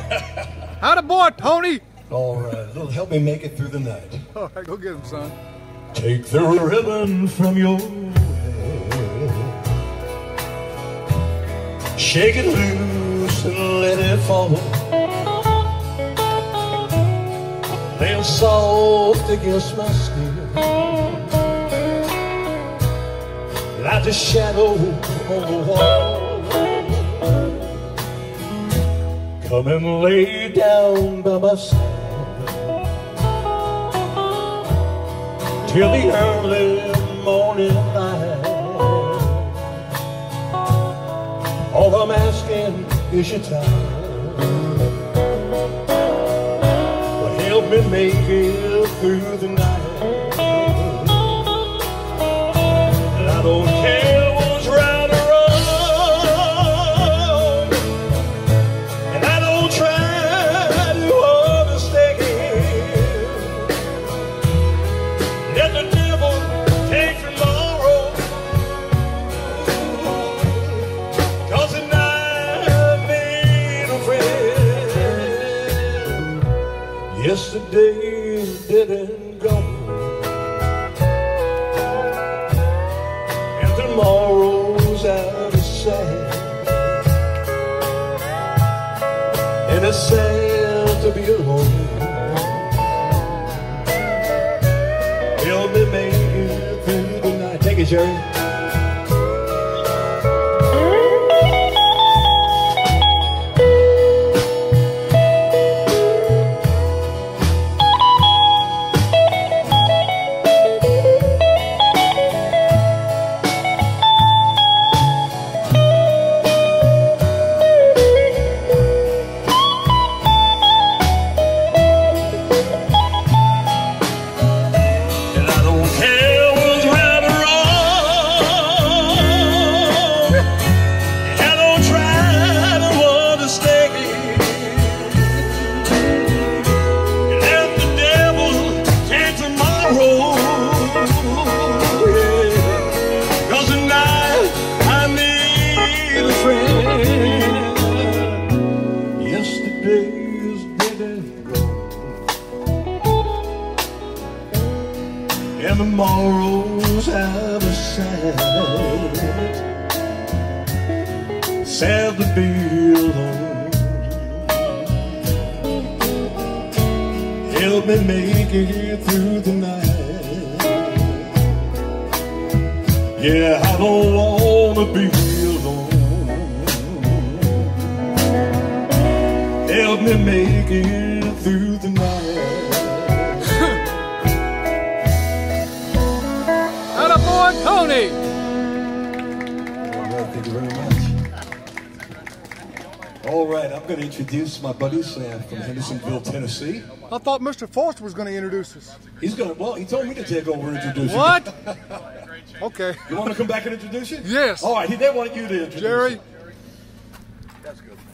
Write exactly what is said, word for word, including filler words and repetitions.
Howdy, boy, Tony. All right, it'll help me make it through the night. All right, go get him, son. Take the ribbon from your head, shake it loose and let it fall. Lay soft against my skin, like a shadow on the wall. Come and lay down by my side till the early morning light. All I'm asking is your time. Well, help me make it through the night. And I don't care what's right or wrong, and I don't try to understand. Let the devil take tomorrow, 'cause tonight I made a friend. Yesterday is dead and gone, and tomorrow's out of sight. And it's sad to be alone. Help me make it through the night. Take it, Jerry. And tomorrow's out of sight. Sad to be alone. Help me make it through the night. Yeah, I don't wanna be alone. Help me make it through the night. Boy, Tony. All right, thank you very much. All right, I'm going to introduce my buddy Sam from Hendersonville, Tennessee. I thought Mister Foster was going to introduce us. He's going to, well, he told me to take over and introduce what? you. What? Okay. You want to come back and introduce you? Yes. All right, he did want you to introduce Jerry. you. That's good.